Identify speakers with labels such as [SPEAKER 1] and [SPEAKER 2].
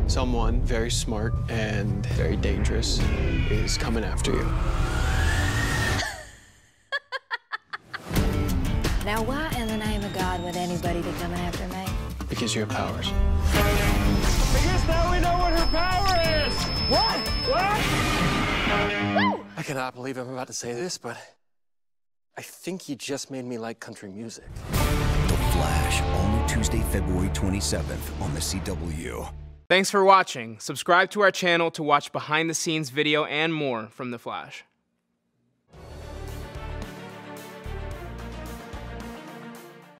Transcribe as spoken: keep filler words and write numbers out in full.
[SPEAKER 1] Someone very smart and very dangerous is coming after you.
[SPEAKER 2] Now, why in the name of God would anybody be coming after me?
[SPEAKER 1] Because you have powers.
[SPEAKER 3] I guess now we know what her power is! What? What?
[SPEAKER 1] Woo! I cannot believe I'm about to say this, but I think you just made me like country music.
[SPEAKER 4] The Flash, only Tuesday, February twenty-seventh on the C W.
[SPEAKER 5] Thanks for watching. Subscribe to our channel to watch behind-the-scenes video and more from The Flash.